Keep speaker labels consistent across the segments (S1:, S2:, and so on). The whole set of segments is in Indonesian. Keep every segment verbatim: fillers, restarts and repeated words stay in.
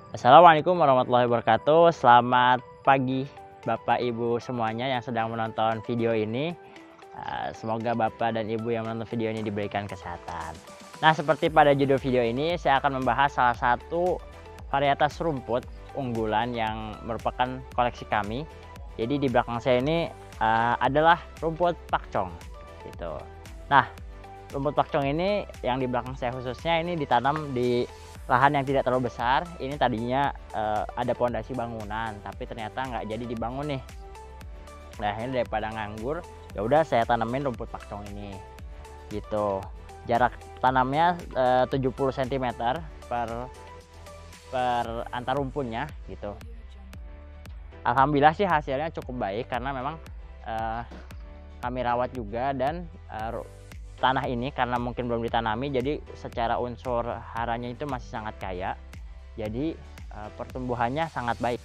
S1: Assalamualaikum warahmatullahi wabarakatuh. Selamat pagi Bapak Ibu semuanya yang sedang menonton video ini. Eh, Semoga Bapak dan Ibu yang menonton video ini diberikan kesehatan. Nah, seperti pada judul video ini, saya akan membahas salah satu varietas rumput unggulan yang merupakan koleksi kami. Jadi di belakang saya ini eh, adalah rumput pakcong gitu. Nah, rumput pakcong ini yang di belakang saya khususnya ini ditanam di lahan yang tidak terlalu besar. Ini tadinya uh, ada pondasi bangunan, tapi ternyata nggak jadi dibangun nih. Nah, ini daripada nganggur, ya udah saya tanamin rumput pakcong ini. Gitu. Jarak tanamnya uh, tujuh puluh sentimeter per per antar rumputnya gitu. Alhamdulillah sih hasilnya cukup baik karena memang uh, kami rawat juga, dan uh, tanah ini karena mungkin belum ditanami, jadi secara unsur haranya itu masih sangat kaya, jadi e, pertumbuhannya sangat baik.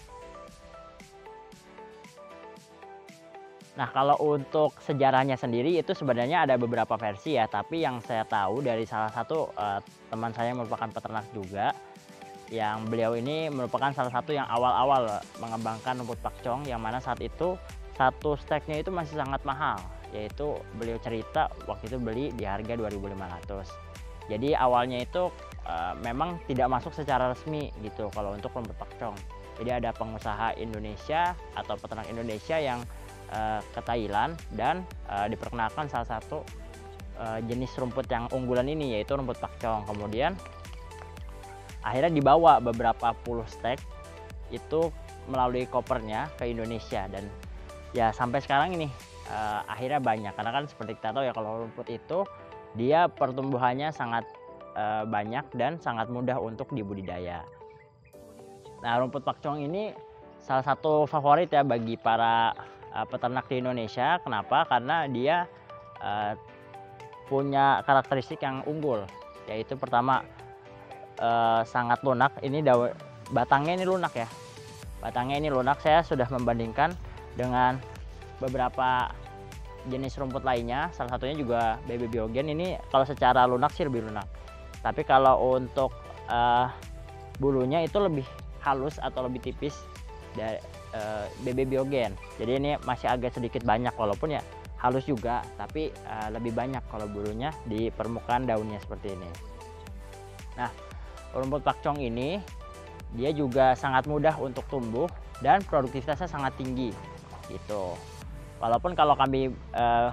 S1: Nah, kalau untuk sejarahnya sendiri itu sebenarnya ada beberapa versi ya, tapi yang saya tahu dari salah satu e, teman saya yang merupakan peternak juga, yang beliau ini merupakan salah satu yang awal-awal mengembangkan rumput pakcong, yang mana saat itu satu steknya itu masih sangat mahal, yaitu beliau cerita waktu itu beli di harga dua ribu lima ratus. Jadi awalnya itu e, memang tidak masuk secara resmi gitu kalau untuk rumput pakcong. Jadi ada pengusaha Indonesia atau peternak Indonesia yang e, ke Thailand dan e, diperkenalkan salah satu e, jenis rumput yang unggulan ini, yaitu rumput pakcong. Kemudian akhirnya dibawa beberapa puluh stek itu melalui kopernya ke Indonesia, dan ya sampai sekarang ini Uh, akhirnya banyak, karena kan seperti kita tahu ya, kalau rumput itu dia pertumbuhannya sangat uh, banyak dan sangat mudah untuk dibudidaya. Nah, rumput pakcong ini salah satu favorit ya bagi para uh, peternak di Indonesia. Kenapa? Karena dia uh, punya karakteristik yang unggul, yaitu pertama uh, sangat lunak. Ini daun batangnya ini lunak ya, batangnya ini lunak. Saya sudah membandingkan dengan beberapa jenis rumput lainnya, salah satunya juga B B Biogen. Ini kalau secara lunak sih lebih lunak, tapi kalau untuk uh, bulunya itu lebih halus atau lebih tipis dari uh, B B Biogen. Jadi ini masih agak sedikit banyak, walaupun ya halus juga, tapi uh, lebih banyak kalau bulunya di permukaan daunnya seperti ini. Nah, rumput pakcong ini dia juga sangat mudah untuk tumbuh dan produktivitasnya sangat tinggi gitu. Walaupun kalau kami eh,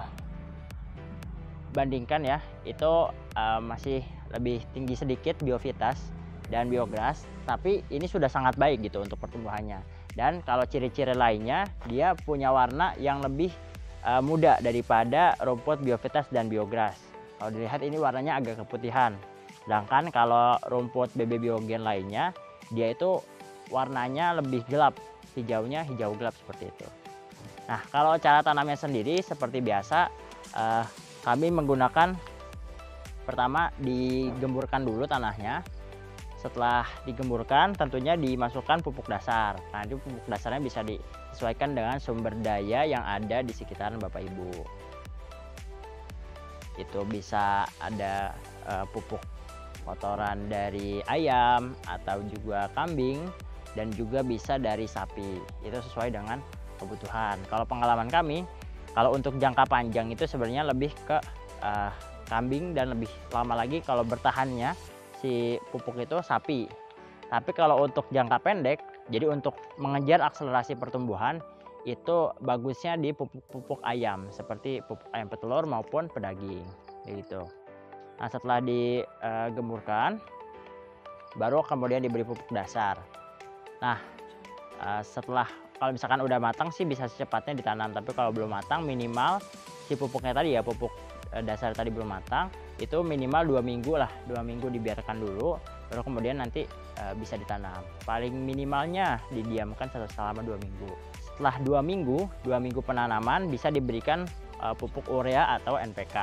S1: bandingkan ya, itu eh, masih lebih tinggi sedikit biovitas dan biogras, tapi ini sudah sangat baik gitu untuk pertumbuhannya. Dan kalau ciri-ciri lainnya, dia punya warna yang lebih eh, muda daripada rumput biovitas dan biogras. Kalau dilihat ini warnanya agak keputihan. Sedangkan kalau rumput B B Biogen lainnya, dia itu warnanya lebih gelap, hijaunya hijau gelap seperti itu. Nah, kalau cara tanamnya sendiri seperti biasa, eh, kami menggunakan pertama digemburkan dulu tanahnya. Setelah digemburkan tentunya dimasukkan pupuk dasar. Nah, itu pupuk dasarnya bisa disesuaikan dengan sumber daya yang ada di sekitaran Bapak Ibu. Itu bisa ada eh, pupuk kotoran dari ayam atau juga kambing, dan juga bisa dari sapi. Itu sesuai dengan kebutuhan. Kalau pengalaman kami, kalau untuk jangka panjang itu sebenarnya lebih ke uh, kambing, dan lebih lama lagi kalau bertahannya si pupuk itu sapi. Tapi kalau untuk jangka pendek, jadi untuk mengejar akselerasi pertumbuhan, itu bagusnya di pupuk-pupuk ayam seperti pupuk ayam petelur maupun pedaging gitu. Nah, setelah digemburkan, baru kemudian diberi pupuk dasar. Nah, uh, setelah kalau misalkan udah matang sih bisa secepatnya ditanam, tapi kalau belum matang minimal si pupuknya tadi ya, pupuk dasar tadi belum matang, itu minimal dua minggu lah, dua minggu dibiarkan dulu, baru kemudian nanti e, bisa ditanam. Paling minimalnya didiamkan selama dua minggu. Setelah dua minggu, dua minggu penanaman bisa diberikan e, pupuk urea atau N P K.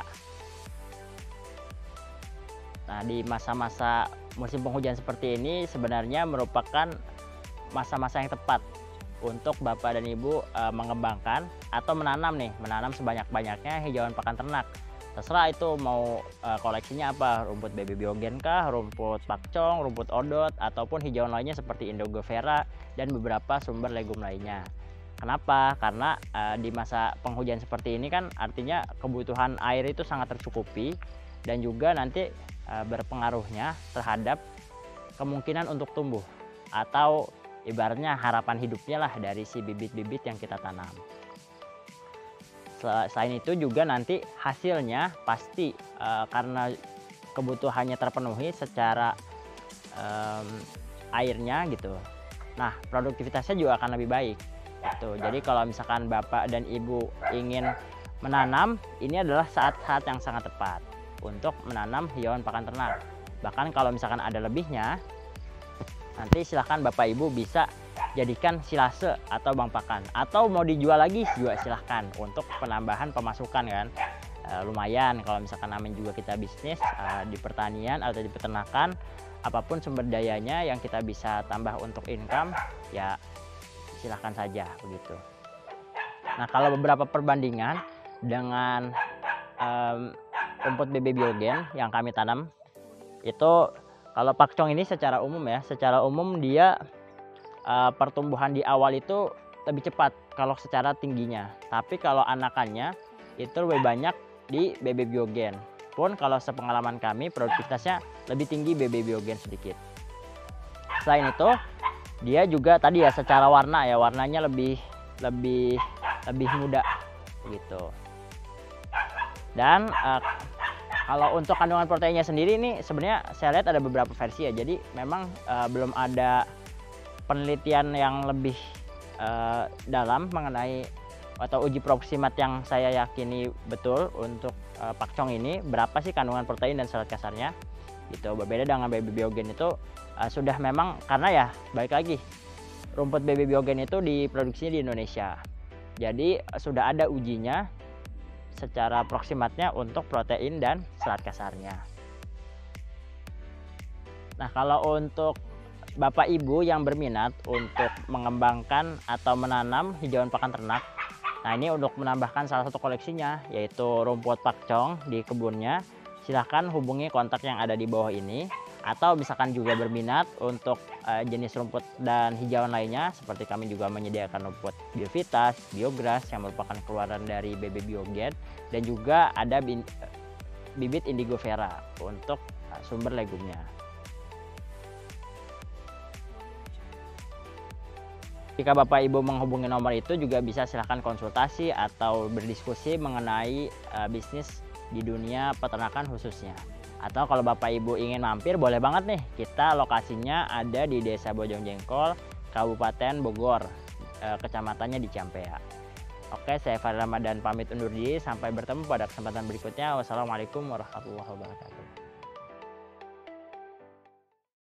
S1: Nah, di masa-masa musim penghujan seperti ini sebenarnya merupakan masa-masa yang tepat untuk Bapak dan Ibu e, mengembangkan atau menanam nih, menanam sebanyak-banyaknya hijauan pakan ternak. Terserah itu mau uh, koleksinya apa, rumput baby biogen kah, rumput pakcong, rumput odot, ataupun hijauan lainnya seperti indigofera dan beberapa sumber legum lainnya. Kenapa? Karena uh, di masa penghujan seperti ini kan artinya kebutuhan air itu sangat tercukupi dan juga nanti uh, berpengaruhnya terhadap kemungkinan untuk tumbuh atau ibaratnya harapan hidupnya lah dari si bibit-bibit yang kita tanam. Selain itu juga nanti hasilnya pasti uh, karena kebutuhannya terpenuhi secara um, airnya gitu. Nah, produktivitasnya juga akan lebih baik. Gitu. Jadi kalau misalkan Bapak dan Ibu ingin menanam, ini adalah saat-saat yang sangat tepat untuk menanam hijauan pakan ternak. Bahkan kalau misalkan ada lebihnya, nanti silahkan Bapak Ibu bisa jadikan silase atau bank pakan, atau mau dijual lagi juga silahkan untuk penambahan pemasukan kan. E, lumayan kalau misalkan namanya juga kita bisnis e, di pertanian atau di peternakan, apapun sumber dayanya yang kita bisa tambah untuk income ya silahkan saja begitu. Nah, kalau beberapa perbandingan dengan um, rumput baby biogen yang kami tanam itu, kalau pakcong ini secara umum ya, secara umum dia uh, pertumbuhan di awal itu lebih cepat kalau secara tingginya. Tapi kalau anakannya itu lebih banyak di baby biogen. Pun kalau sepengalaman kami produktivitasnya lebih tinggi baby biogen sedikit. Selain itu dia juga tadi ya secara warna ya, warnanya lebih lebih lebih muda gitu. Dan uh, kalau untuk kandungan proteinnya sendiri ini sebenarnya saya lihat ada beberapa versi ya. Jadi memang uh, belum ada penelitian yang lebih uh, dalam mengenai atau uji proksimat yang saya yakini betul untuk uh, pakcong ini berapa sih kandungan protein dan serat kasarnya. Gitu. Berbeda dengan baby biogen itu uh, sudah memang, karena ya balik lagi rumput baby biogen itu diproduksi di Indonesia. Jadi uh, sudah ada ujinya secara proksimatnya untuk protein dan serat kasarnya. Nah, kalau untuk Bapak Ibu yang berminat untuk mengembangkan atau menanam hijauan pakan ternak, nah ini untuk menambahkan salah satu koleksinya yaitu rumput pakcong di kebunnya, silahkan hubungi kontak yang ada di bawah ini. Atau misalkan juga berminat untuk uh, jenis rumput dan hijauan lainnya, seperti kami juga menyediakan rumput Biovitas, Biogras yang merupakan keluaran dari baby biogen, dan juga ada bin, bibit indigofera untuk uh, sumber legumnya. Jika Bapak Ibu menghubungi nomor itu juga bisa silahkan konsultasi atau berdiskusi mengenai uh, bisnis di dunia peternakan khususnya. Atau kalau Bapak Ibu ingin mampir, boleh banget nih. Kita lokasinya ada di Desa Bojongjengkol, Kabupaten Bogor, e, kecamatannya di Ciampea. Oke, saya Fadil Ramadan pamit undur diri. Sampai bertemu pada kesempatan berikutnya. Wassalamualaikum warahmatullahi wabarakatuh.